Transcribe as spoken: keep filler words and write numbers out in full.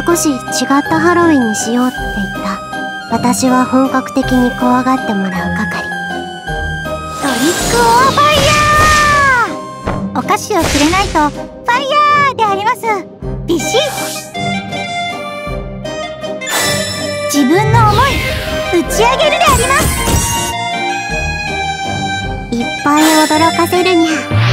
少し違ったハロウィンにしようって言った。私は本格的に怖がってもらう係。 トリックオアファイヤー。お菓子をくれないとファイヤーであります。ビシッ。自分の思い打ち上げるであります。 いっぱい驚かせるにゃ。